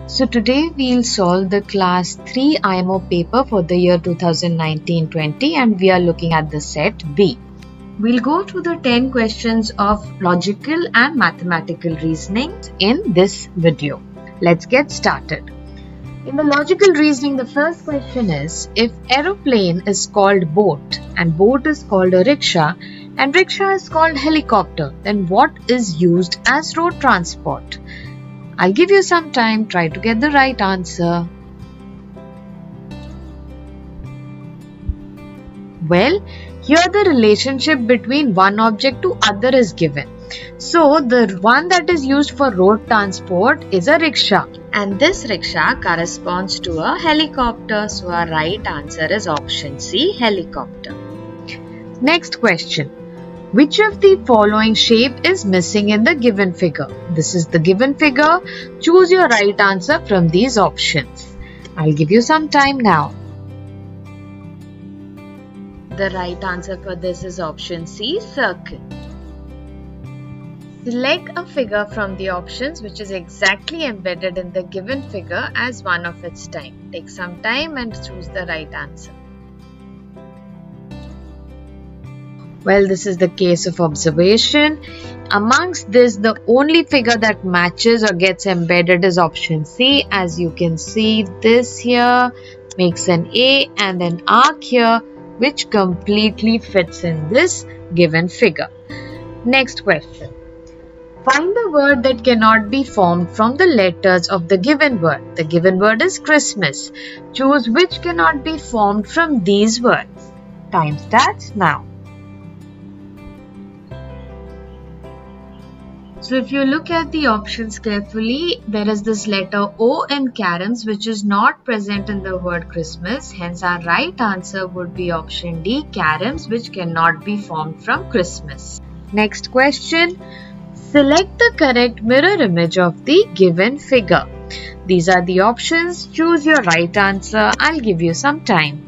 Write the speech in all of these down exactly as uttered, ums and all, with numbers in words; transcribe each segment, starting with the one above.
So today we'll solve the class three I M O paper for the year two thousand nineteen twenty and we are looking at the set B. We'll go through the ten questions of logical and mathematical reasoning in this video. Let's get started. In the logical reasoning, the first question is, if aeroplane is called boat and boat is called a rickshaw and rickshaw is called helicopter, then what is used as road transport? I'll give you some time, try to get the right answer. Well, here the relationship between one object to other is given. So, the one that is used for road transport is a rickshaw. And this rickshaw corresponds to a helicopter. So, our right answer is option C, helicopter. Next question. Which of the following shape is missing in the given figure? This is the given figure. Choose your right answer from these options. I'll give you some time now. The right answer for this is option C, circle. Select a figure from the options which is exactly embedded in the given figure as one of its type. Take some time and choose the right answer. Well, this is the case of observation. Amongst this, the only figure that matches or gets embedded is option C. As you can see, this here makes an A and an arc here, which completely fits in this given figure. Next question. Find the word that cannot be formed from the letters of the given word. The given word is Christmas. Choose which cannot be formed from these words. Time starts now. So if you look at the options carefully, there is this letter O in caroms which is not present in the word Christmas. Hence our right answer would be option D, caroms, which cannot be formed from Christmas. Next question. Select the correct mirror image of the given figure. These are the options. Choose your right answer. I'll give you some time.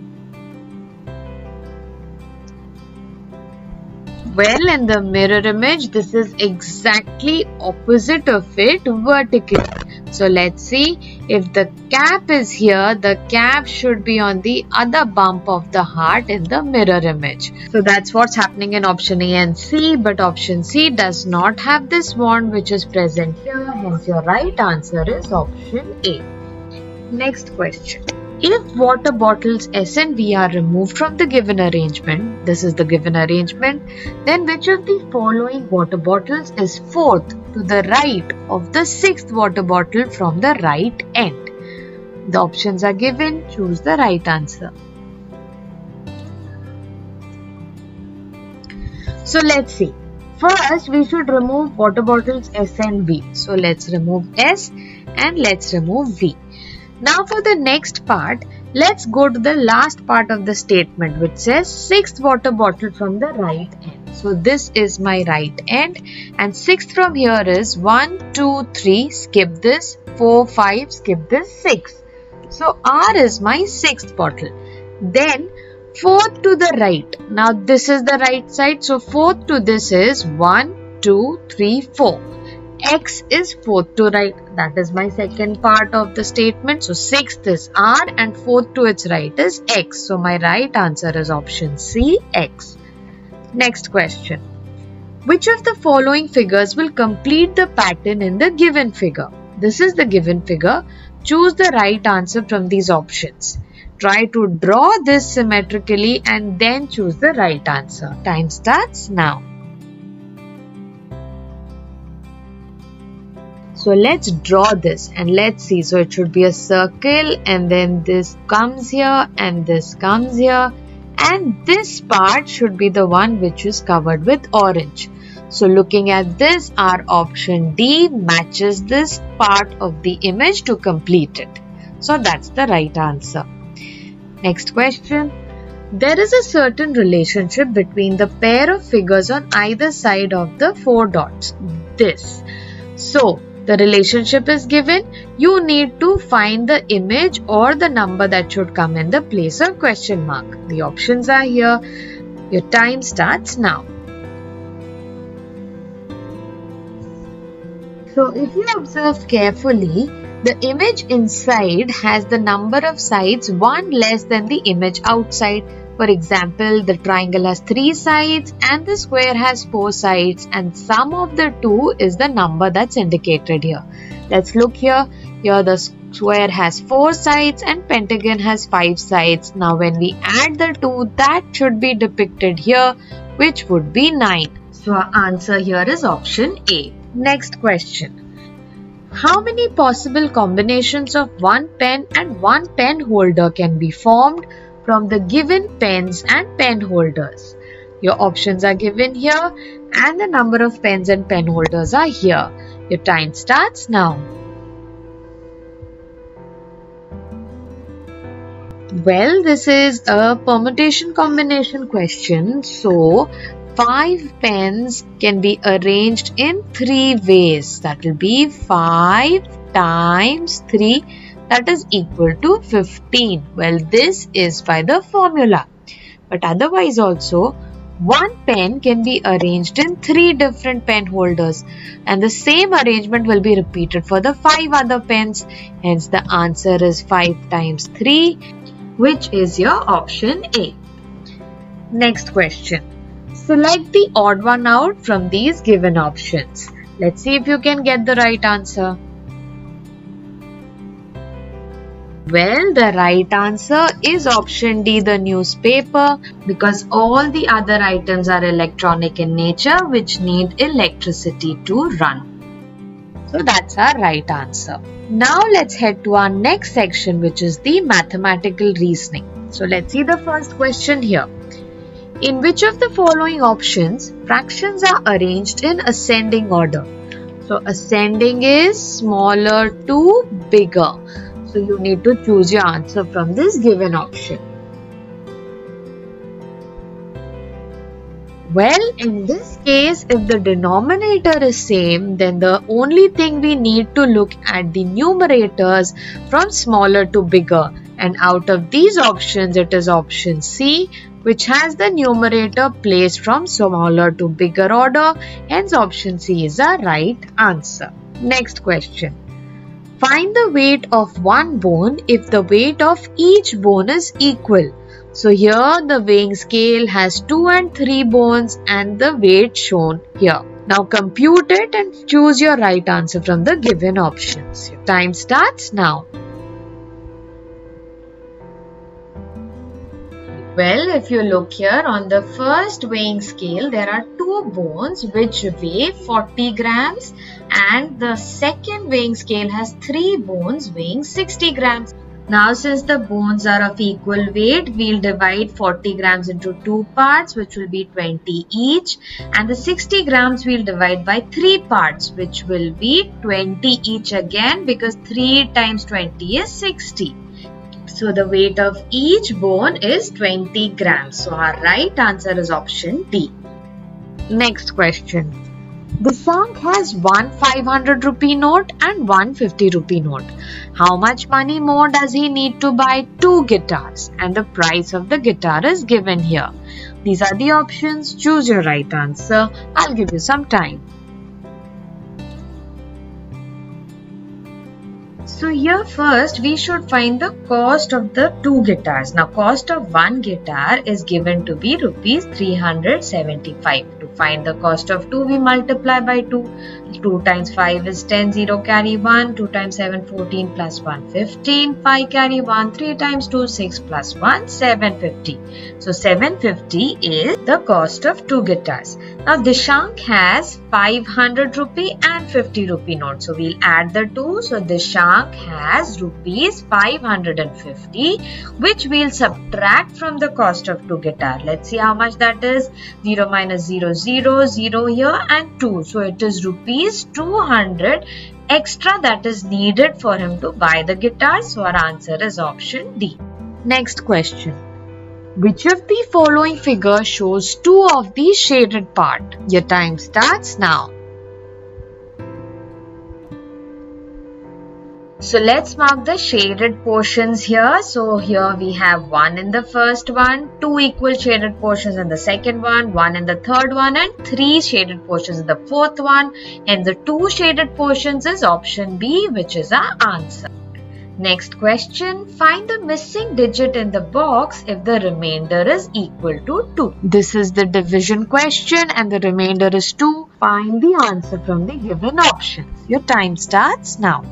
Well, in the mirror image, this is exactly opposite of it vertically. So let's see, if the cap is here, the cap should be on the other bump of the heart in the mirror image. So that's what's happening in option A and C, but option C does not have this bond which is present here. Hence your right answer is option A. Next question. If water bottles S and V are removed from the given arrangement, this is the given arrangement, then which of the following water bottles is fourth to the right of the sixth water bottle from the right end? The options are given. Choose the right answer. So let's see. First, we should remove water bottles S and V. So let's remove S and let's remove V. Now for the next part, let's go to the last part of the statement which says sixth water bottle from the right end. So this is my right end and sixth from here is one, two, three, skip this, four, five, skip this, six. So R is my sixth bottle. Then fourth to the right. Now this is the right side. So fourth to this is one, two, three, four. X is fourth to right. That is my second part of the statement. So sixth is R and fourth to its right is X. So my right answer is option C, X. Next question. Which of the following figures will complete the pattern in the given figure? This is the given figure. Choose the right answer from these options. Try to draw this symmetrically and then choose the right answer. Time starts now. So let's draw this and let's see. So it should be a circle and then this comes here and this comes here. And this part should be the one which is covered with orange. So looking at this, our option D matches this part of the image to complete it. So that's the right answer. Next question. There is a certain relationship between the pair of figures on either side of the four dots. This. So the relationship is given. You need to find the image or the number that should come in the place of question mark. The options are here. Your time starts now. So if you observe carefully, The image inside has the number of sides one less than the image outside. For example, the triangle has three sides and the square has four sides, and sum of the two is the number that's indicated here. Let's look here. Here the square has four sides and pentagon has five sides. Now when we add the two, that should be depicted here, which would be nine. So our answer here is option A. Next question. How many possible combinations of one pen and one pen holder can be formed from the given pens and pen holders? Your options are given here and the number of pens and pen holders are here. Your time starts now. Well, this is a permutation combination question. So, five pens can be arranged in three ways. That will be five times three. That is equal to fifteen. Well, this is by the formula. But otherwise also, one pen can be arranged in three different pen holders. And the same arrangement will be repeated for the five other pens. Hence, the answer is five times three, which is your option A. Next question. Select the odd one out from these given options. Let's see if you can get the right answer. Well, the right answer is option D, the newspaper, because all the other items are electronic in nature, which need electricity to run. So that's our right answer. Now let's head to our next section, which is the mathematical reasoning. So let's see the first question here. In which of the following options fractions are arranged in ascending order? So ascending is smaller to bigger. So you need to choose your answer from this given option. Well, in this case, if the denominator is same, then the only thing we need to look at the numerators from smaller to bigger. And out of these options, it is option C, which has the numerator placed from smaller to bigger order. Hence, option C is our right answer. Next question. Find the weight of one bone if the weight of each bone is equal. So here the weighing scale has two and three bones and the weight shown here. Now compute it and choose your right answer from the given options. Your time starts now. Well, if you look here on the first weighing scale, there are two bones which weigh forty grams, and the second weighing scale has three bones weighing sixty grams. Now, since the bones are of equal weight, we'll divide forty grams into two parts, which will be twenty each, and the sixty grams we'll divide by three parts, which will be twenty each again, because three times twenty is sixty. So the weight of each bone is twenty grams. So our right answer is option D. Next question. The song has one five hundred rupee note and one fifty rupee note. How much money more does he need to buy two guitars? And the price of the guitar is given here. These are the options. Choose your right answer. I'll give you some time. So here first we should find the cost of the two guitars. Now cost of one guitar is given to be rupees three hundred seventy-five. To find the cost of two, we multiply by two. two times five is ten, zero carry one, two times seven, fourteen plus one, fifteen, five carry one, three times two, six plus one, seven fifty. So seven fifty is the cost of two guitars. Now Dishank has five hundred rupee and fifty rupee note. So we'll add the two. So Dishank has rupees five hundred fifty, which we'll subtract from the cost of two guitar. Let's see how much that is. zero minus zero, zero, zero here and two. So it is rupees two hundred extra that is needed for him to buy the guitar. So our answer is option D. Next question. Which of the following figure shows two of the shaded part? Your time starts now. So let's mark the shaded portions here. So here we have one in the first one, two equal shaded portions in the second one, one in the third one, and three shaded portions in the fourth one. And the two shaded portions is option B, which is our answer. Next question, find the missing digit in the box if the remainder is equal to two. This is the division question and the remainder is two. Find the answer from the given options. Your time starts now.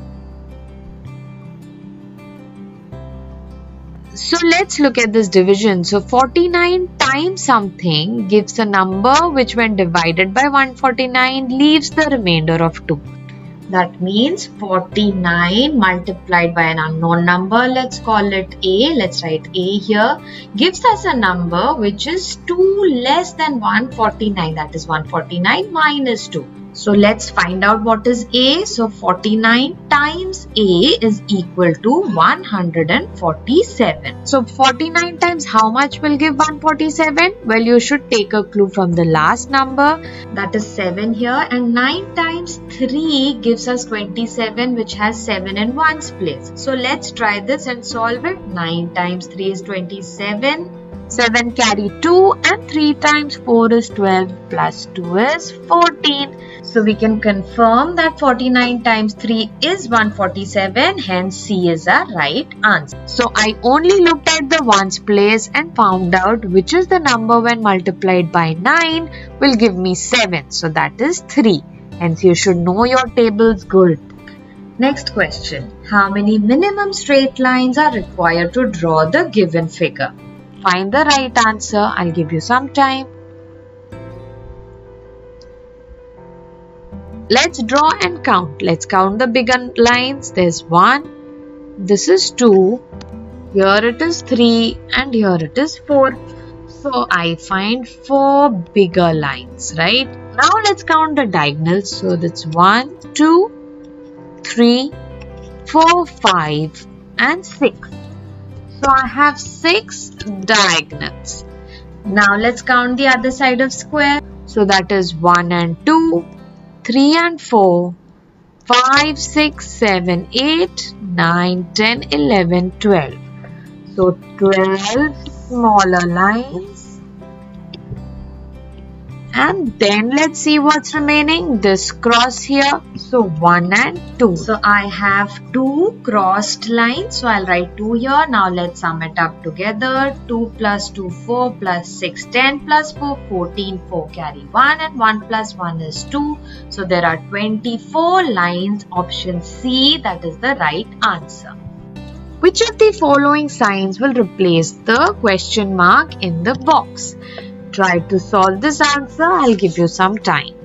So let's look at this division. So forty-nine times something gives a number which when divided by one hundred forty-nine leaves the remainder of two. That means forty-nine multiplied by an unknown number, let's call it A, let's write A here, gives us a number which is two less than one hundred forty-nine, that is one hundred forty-nine minus two. So let's find out what is A. So forty-nine times A is equal to one hundred forty-seven. So forty-nine times how much will give one hundred forty-seven? Well, you should take a clue from the last number, that is seven here, and nine times three gives us twenty-seven, which has seven in ones place. So let's try this and solve it. nine times three is twenty-seven. seven carry two and three times four is twelve plus two is fourteen. So we can confirm that forty-nine times three is one hundred forty-seven, hence C is our right answer. So I only looked at the ones place and found out which is the number when multiplied by nine will give me seven. So that is three. Hence you should know your tables good. Next question. How many minimum straight lines are required to draw the given figure? Find the right answer. I'll give you some time. Let's draw and count. Let's count the bigger lines. There's one. This is two. Here it is three. And here it is four. So I find four bigger lines, right? Now let's count the diagonals. So that's one, two, three, four, five, and six. So I have six diagonals. Now let's count the other side of square. So that is one and two, three and four, five, six, seven, eight, nine, ten, eleven, twelve. So twelve smaller lines. And then let's see what's remaining. This cross here. So one and two. So I have two crossed lines. So I'll write two here. Now let's sum it up together. two plus two, four plus six, ten plus four, fourteen. four carry one and one plus one is two. So there are twenty-four lines. Option C, that is the right answer. Which of the following signs will replace the question mark in the box? Try to solve this answer. I'll give you some time.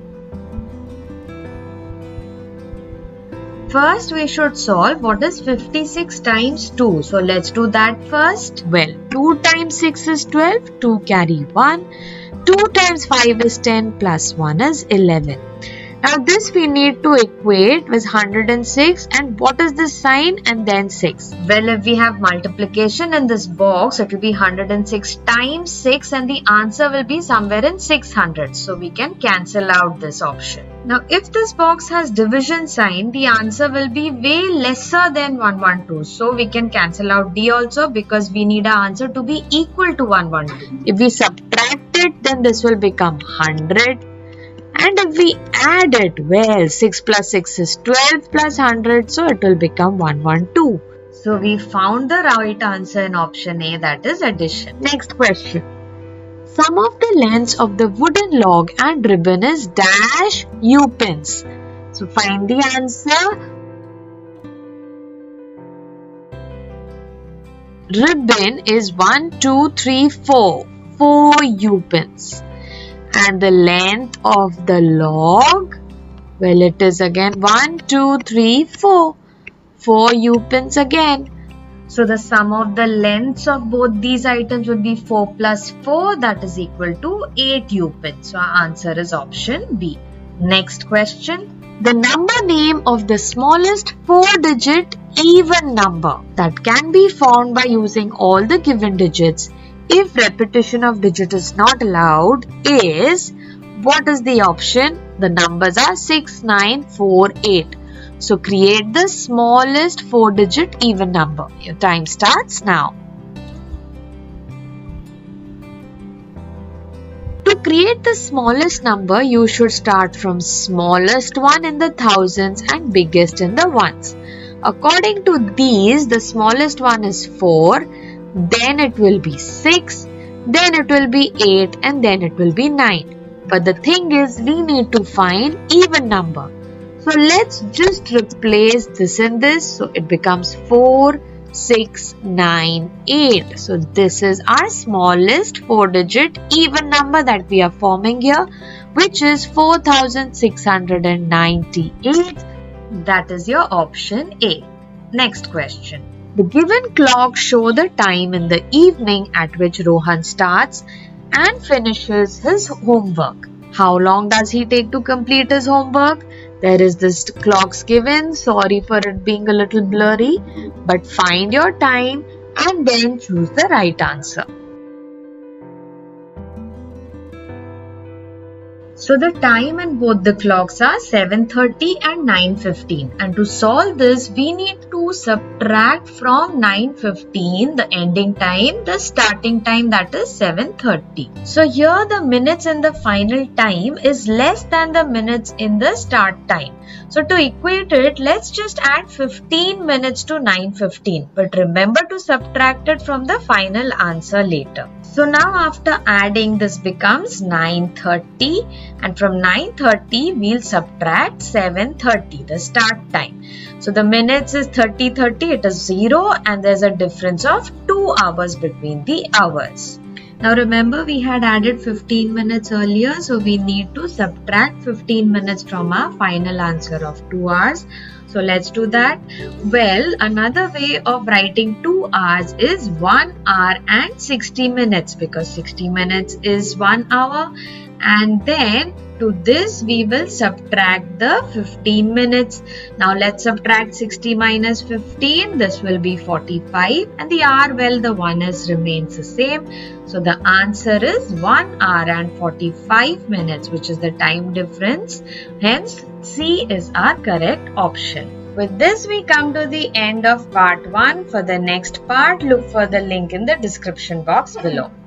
First, we should solve what is fifty-six times two. So let's do that first. Well, two times six is twelve. two carry one. two times five is ten plus one is eleven. Now this we need to equate with one hundred six, and what is this sign and then six? Well, if we have multiplication in this box, it will be one hundred six times six and the answer will be somewhere in six hundred. So we can cancel out this option. Now if this box has division sign, the answer will be way lesser than one hundred twelve. So we can cancel out D also because we need our answer to be equal to one hundred twelve. If we subtract it, then this will become one hundred. And if we add it, well, six plus six is twelve plus one hundred, so it will become one hundred twelve. So we found the right answer in option A, that is addition. Next question. Sum of the lengths of the wooden log and ribbon is dash U pins. So find the answer. Ribbon is one, two, three, four. four U pins. And the length of the log, well, it is again one, two, three, four. four U pins again. So the sum of the lengths of both these items would be four plus four, that is equal to eight U pins. So our answer is option B. Next question. The number name of the smallest four-digit even number that can be found by using all the given digits if repetition of digit is not allowed is, what is the option? The numbers are six, nine, four, eight. So create the smallest four digit even number. Your time starts now. To create the smallest number, you should start from smallest one in the thousands and biggest in the ones. According to these, the smallest one is four, then it will be six, then it will be eight, and then it will be nine. But the thing is, we need to find even number. So let's just replace this and this. So it becomes four, six, nine, eight. So this is our smallest four digit even number that we are forming here, which is four thousand six hundred ninety-eight. That is your option A. Next question. The given clock show the time in the evening at which Rohan starts and finishes his homework. How long does he take to complete his homework? There is this clocks given. Sorry for it being a little blurry, but find your time and then choose the right answer. So the time in both the clocks are seven thirty and nine fifteen, and to solve this we need to subtract from nine fifteen the ending time the starting time, that is seven thirty. So here the minutes in the final time is less than the minutes in the start time. So to equate it, let's just add fifteen minutes to nine fifteen, but remember to subtract it from the final answer later. So now after adding, this becomes nine thirty, and from nine thirty we'll subtract seven thirty, the start time. So the minutes is thirty thirty, it is zero, and there's a difference of two hours between the hours. Now remember, we had added fifteen minutes earlier, so we need to subtract fifteen minutes from our final answer of two hours. So let's do that. Well, another way of writing two hours is one hour and sixty minutes, because sixty minutes is one hour, and then to this we will subtract the fifteen minutes. Now let's subtract sixty minus fifteen. This will be forty-five, and the hour, well, the one is remains the same. So the answer is one hour and forty-five minutes, which is the time difference. Hence C is our correct option. With this we come to the end of part one. For the next part, look for the link in the description box below.